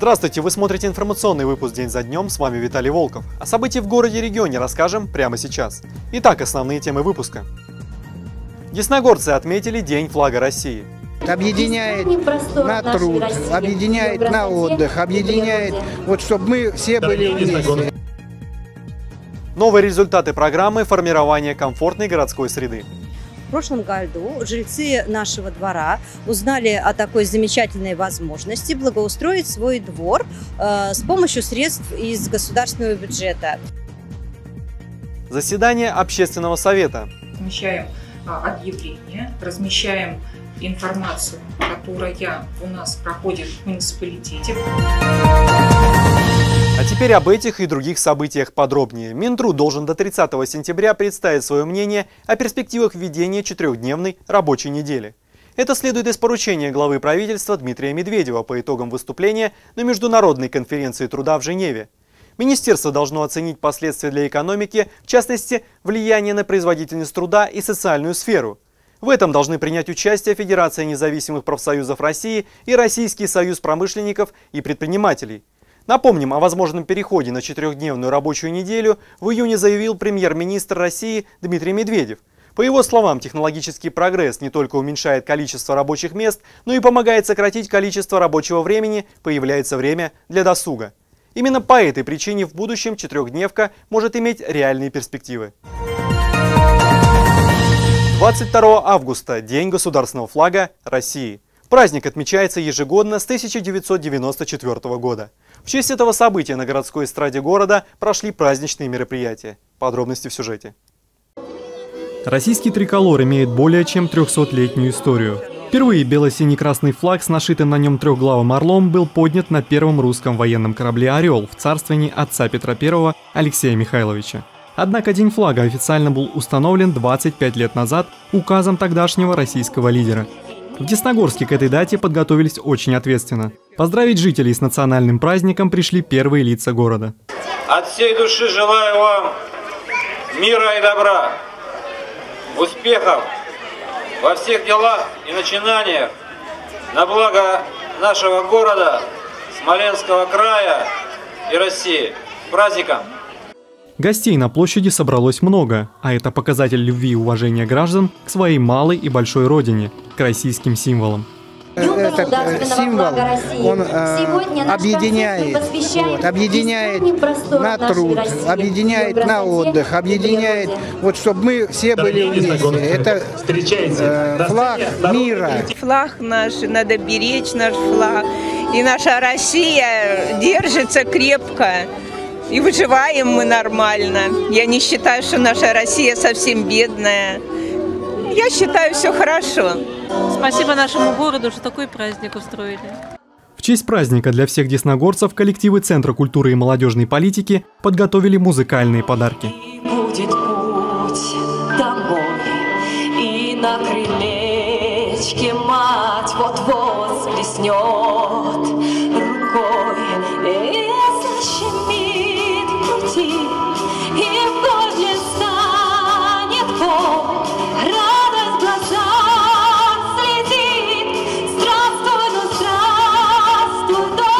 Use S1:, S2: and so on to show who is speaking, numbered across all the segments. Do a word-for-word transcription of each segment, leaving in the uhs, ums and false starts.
S1: Здравствуйте, вы смотрите информационный выпуск «День за днем», с вами Виталий Волков. О событиях в городе и регионе расскажем прямо сейчас. Итак, основные темы выпуска. Десногорцы отметили День флага России.
S2: Объединяет на труд, объединяет на отдых, объединяет, вот чтобы мы все были вместе.
S1: Новые результаты программы формирования комфортной городской среды.
S3: В прошлом году жильцы нашего двора узнали о такой замечательной возможности благоустроить свой двор э, с помощью средств из государственного бюджета.
S1: Заседание общественного совета.
S4: Размещаем а, объявления, размещаем информацию, которая у нас проходит в муниципалитете.
S1: А теперь об этих и других событиях подробнее. Минтруд должен до тридцатого сентября представить свое мнение о перспективах введения четырехдневной рабочей недели. Это следует из поручения главы правительства Дмитрия Медведева по итогам выступления на Международной конференции труда в Женеве. Министерство должно оценить последствия для экономики, в частности, влияние на производительность труда и социальную сферу. В этом должны принять участие Федерация независимых профсоюзов России и Российский союз промышленников и предпринимателей. Напомним, о возможном переходе на четырехдневную рабочую неделю в июне заявил премьер-министр России Дмитрий Медведев. По его словам, технологический прогресс не только уменьшает количество рабочих мест, но и помогает сократить количество рабочего времени, появляется время для досуга. Именно по этой причине в будущем четырехдневка может иметь реальные перспективы. двадцать второго августа – День государственного флага России. Праздник отмечается ежегодно с тысяча девятьсот девяносто четвёртого года. В честь этого события на городской эстраде города прошли праздничные мероприятия. Подробности в сюжете. Российский триколор имеет более чем трехсотлетнюю историю. Впервые бело-синий-красный флаг с нашитым на нем трехглавым орлом был поднят на первом русском военном корабле «Орел» в царствовании отца Петра Первого Алексея Михайловича. Однако День флага официально был установлен двадцать пять лет назад указом тогдашнего российского лидера. В Десногорске к этой дате подготовились очень ответственно. Поздравить жителей с национальным праздником пришли первые лица города.
S5: От всей души желаю вам мира и добра, успехов во всех делах и начинаниях на благо нашего города, Смоленского края и России. С праздником!
S1: Гостей на площади собралось много, а это показатель любви и уважения граждан к своей малой и большой родине, к российским символам.
S2: Этот символ, он э, объединяет, вот, объединяет на труд, объединяет на отдых, объединяет, вот, чтобы мы все были вместе. Это э, флаг мира.
S6: Флаг наш, надо беречь наш флаг. И наша Россия держится крепко. И выживаем мы нормально. Я не считаю, что наша Россия совсем бедная. Я считаю, все хорошо.
S7: Спасибо нашему городу, что такой праздник устроили.
S1: В честь праздника для всех десногорцев коллективы Центра культуры и молодежной политики подготовили музыкальные подарки.
S8: Будет путь домой, и на крылечке мать вот-вот сплеснет рукой и защемит пути, и вновь не станет боль, радость в глазах следит. Здравствуй, ну здравствуй, дом.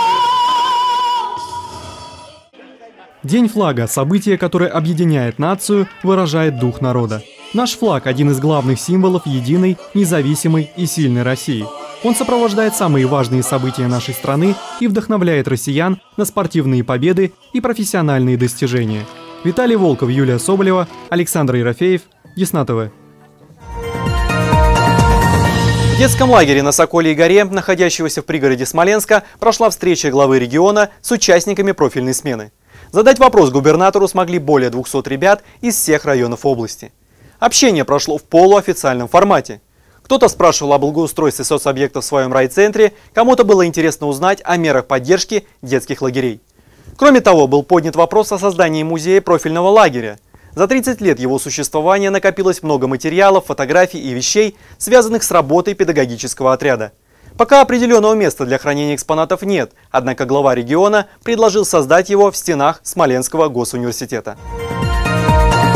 S1: День флага – событие, которое объединяет нацию, выражает дух народа. Наш флаг – один из главных символов единой, независимой и сильной России. Он сопровождает самые важные события нашей страны и вдохновляет россиян на спортивные победы и профессиональные достижения. Виталий Волков, Юлия Соболева, Александр Ерофеев, Десна ТВ. В детском лагере на Сокольей горе, находящегося в пригороде Смоленска, прошла встреча главы региона с участниками профильной смены. Задать вопрос губернатору смогли более двухсот ребят из всех районов области. Общение прошло в полуофициальном формате. Кто-то спрашивал о благоустройстве соцобъектов в своем райцентре, кому-то было интересно узнать о мерах поддержки детских лагерей. Кроме того, был поднят вопрос о создании музея профильного лагеря. За тридцать лет его существования накопилось много материалов, фотографий и вещей, связанных с работой педагогического отряда. Пока определенного места для хранения экспонатов нет, однако глава региона предложил создать его в стенах Смоленского госуниверситета.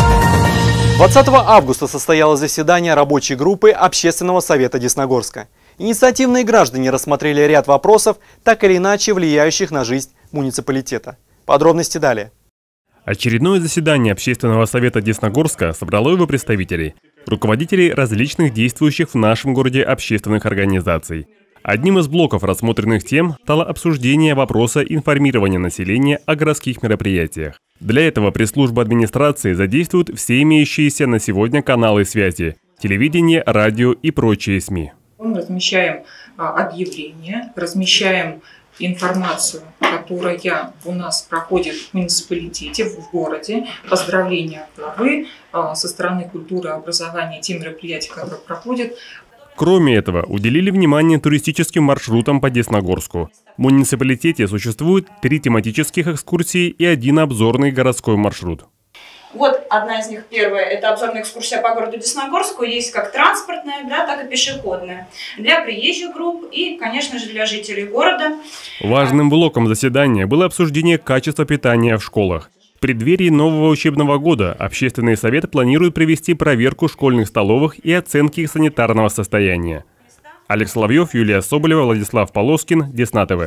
S1: двадцатого августа состоялось заседание рабочей группы Общественного совета Десногорска. Инициативные граждане рассмотрели ряд вопросов, так или иначе влияющих на жизнь муниципалитета. Подробности далее.
S9: Очередное заседание Общественного совета Десногорска собрало его представителей, руководителей различных действующих в нашем городе общественных организаций. Одним из блоков рассмотренных тем стало обсуждение вопроса информирования населения о городских мероприятиях. Для этого пресс-служба администрации задействует все имеющиеся на сегодня каналы связи – телевидение, радио и прочие СМИ.
S4: Мы размещаем объявления, размещаем информацию, которая у нас проходит в муниципалитете, в городе, поздравления главы со стороны культуры и образования, те мероприятия, которые проходят.
S9: Кроме этого, уделили внимание туристическим маршрутам по Десногорску. В муниципалитете существует три тематических экскурсии и один обзорный городской маршрут.
S10: Вот одна из них, первая, это обзорная экскурсия по городу Десногорску. Есть как транспортная, да, так и пешеходная. Для приезжих групп и, конечно же, для жителей города.
S9: Важным блоком заседания было обсуждение качества питания в школах. В преддверии нового учебного года Общественный совет планирует провести проверку школьных столовых и оценки их санитарного состояния. Олег Соловьев, Юлия Соболева, Владислав Полоскин, Десна ТВ.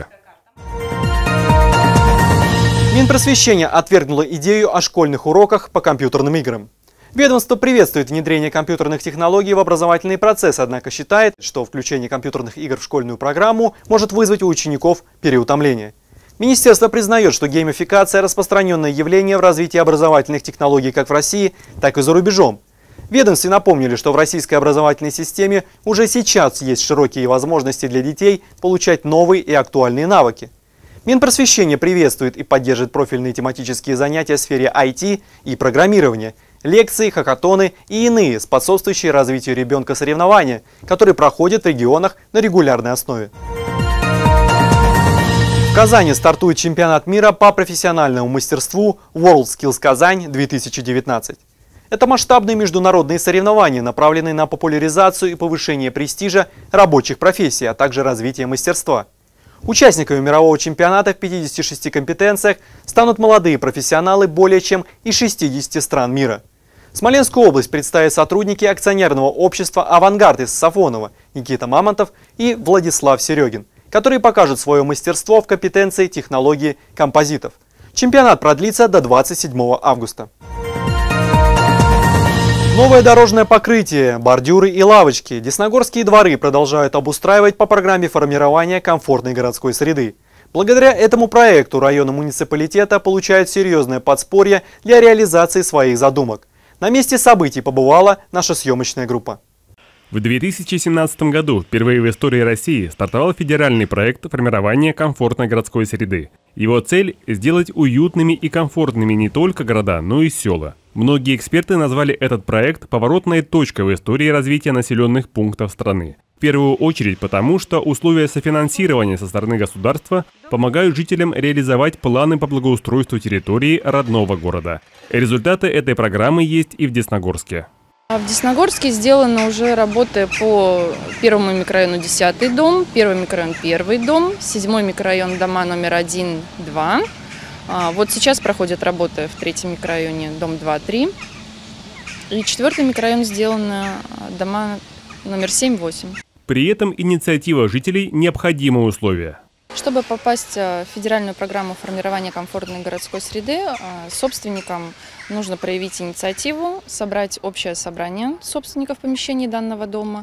S1: Минпросвещение отвергнуло идею о школьных уроках по компьютерным играм. Ведомство приветствует внедрение компьютерных технологий в образовательный процесс, однако считает, что включение компьютерных игр в школьную программу может вызвать у учеников переутомление. Министерство признает, что геймификация – распространенное явление в развитии образовательных технологий как в России, так и за рубежом. В ведомстве напомнили, что в российской образовательной системе уже сейчас есть широкие возможности для детей получать новые и актуальные навыки. Минпросвещение приветствует и поддерживает профильные тематические занятия в сфере ай ти и программирования, лекции, хакатоны и иные, способствующие развитию ребенка соревнования, которые проходят в регионах на регулярной основе. В Казани стартует чемпионат мира по профессиональному мастерству WorldSkills Казань две тысячи девятнадцать. Это масштабные международные соревнования, направленные на популяризацию и повышение престижа рабочих профессий, а также развитие мастерства. Участниками мирового чемпионата в пятидесяти шести компетенциях станут молодые профессионалы более чем из шестидесяти стран мира. Смоленскую область представят сотрудники акционерного общества «Авангард» из Сафонова Никита Мамонтов и Владислав Серегин, которые покажут свое мастерство в компетенции технологии композитов. Чемпионат продлится до двадцать седьмого августа. Новое дорожное покрытие, бордюры и лавочки. Десногорские дворы продолжают обустраивать по программе формирования комфортной городской среды. Благодаря этому проекту районы муниципалитета получают серьезное подспорье для реализации своих задумок. На месте событий побывала наша съемочная группа.
S9: В две тысячи семнадцатом году впервые в истории России стартовал федеральный проект формирования комфортной городской среды. Его цель – сделать уютными и комфортными не только города, но и села. Многие эксперты назвали этот проект поворотной точкой в истории развития населенных пунктов страны. В первую очередь потому, что условия софинансирования со стороны государства помогают жителям реализовать планы по благоустройству территории родного города. Результаты этой программы есть и в Десногорске.
S11: В Десногорске сделаны уже работы по первому микрорайону десятый дом, первый микрорайон первый дом, седьмой микрорайон дома номер один, два. Вот сейчас проходят работы в третьем микрорайоне дом два, три. И четвертый микрорайон сделаны дома номер семь, восемь.
S9: При этом инициатива жителей – необходимое условие.
S11: Чтобы попасть в федеральную программу формирования комфортной городской среды, собственникам нужно проявить инициативу, собрать общее собрание собственников помещений данного дома.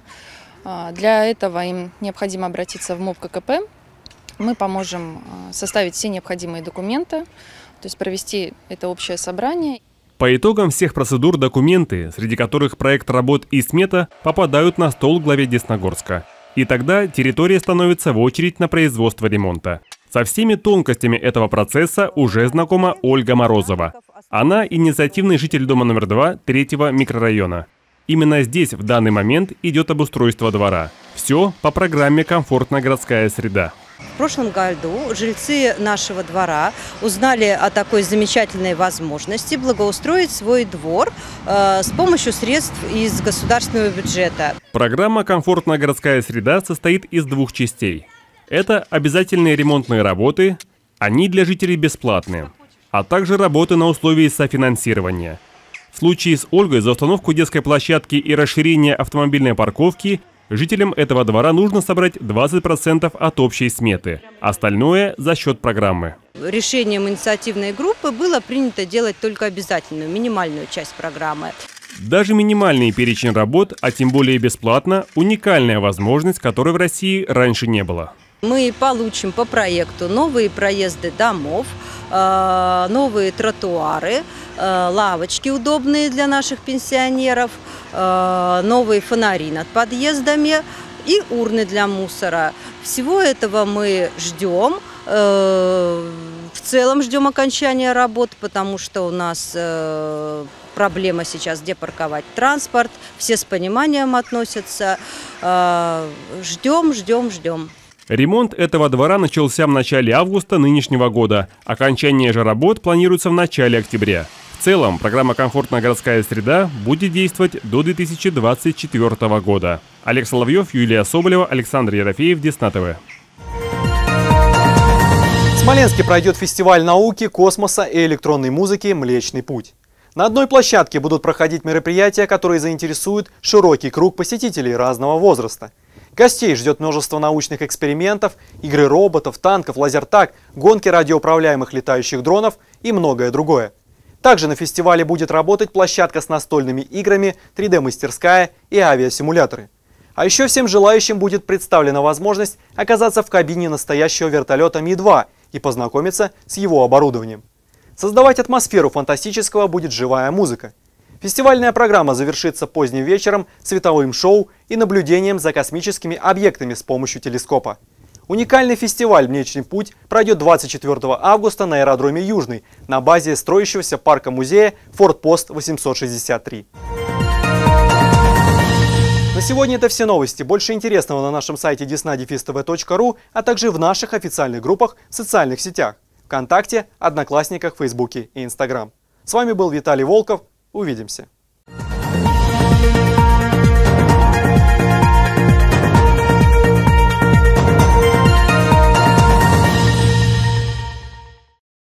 S11: Для этого им необходимо обратиться в МОП ка ка пэ. Мы поможем составить все необходимые документы, то есть провести это общее собрание.
S9: По итогам всех процедур документы, среди которых проект работ и смета, попадают на стол главе Десногорска. И тогда территория становится в очередь на производство ремонта. Со всеми тонкостями этого процесса уже знакома Ольга Морозова. Она инициативный житель дома номер два третьего микрорайона. Именно здесь в данный момент идет обустройство двора. Все по программе «Комфортная городская среда».
S3: В прошлом году жильцы нашего двора узнали о такой замечательной возможности благоустроить свой двор э, с помощью средств из государственного бюджета.
S9: Программа «Комфортная городская среда» состоит из двух частей. Это обязательные ремонтные работы, они для жителей бесплатные, а также работы на условии софинансирования. В случае с Ольгой за установку детской площадки и расширение автомобильной парковки Жителям этого двора нужно собрать двадцать процентов от общей сметы, остальное за счет программы.
S3: Решением инициативной группы было принято делать только обязательную, минимальную часть программы.
S9: Даже минимальный перечень работ, а тем более бесплатно, уникальная возможность, которой в России раньше не было.
S3: Мы получим по проекту новые проезды домов, новые тротуары, лавочки удобные для наших пенсионеров, новые фонари над подъездами и урны для мусора. Всего этого мы ждем. В целом ждем окончания работ, потому что у нас проблема сейчас, где парковать транспорт. Все с пониманием относятся. Ждем, ждем, ждем.
S9: Ремонт этого двора начался в начале августа нынешнего года. Окончание же работ планируется в начале октября. В целом, программа «Комфортная городская среда» будет действовать до две тысячи двадцать четвёртого года. Олег Соловьев, Юлия Соболева, Александр Ерофеев, Десна ТВ.
S1: В Смоленске пройдет фестиваль науки, космоса и электронной музыки «Млечный путь». На одной площадке будут проходить мероприятия, которые заинтересуют широкий круг посетителей разного возраста. Гостей ждет множество научных экспериментов, игры роботов, танков, лазертаг, гонки радиоуправляемых летающих дронов и многое другое. Также на фестивале будет работать площадка с настольными играми, три дэ-мастерская и авиасимуляторы. А еще всем желающим будет представлена возможность оказаться в кабине настоящего вертолета Ми два и познакомиться с его оборудованием. Создавать атмосферу фантастического будет живая музыка. Фестивальная программа завершится поздним вечером, световым шоу и наблюдением за космическими объектами с помощью телескопа. Уникальный фестиваль «Млечный путь» пройдет двадцать четвёртого августа на аэродроме Южный на базе строящегося парка-музея «Форт-Пост восемьсот шестьдесят три». На сегодня это все новости. Больше интересного на нашем сайте десна дефис тэ вэ точка ру, а также в наших официальных группах в социальных сетях – ВКонтакте, Одноклассниках, Фейсбуке и Инстаграм. С вами был Виталий Волков. Увидимся.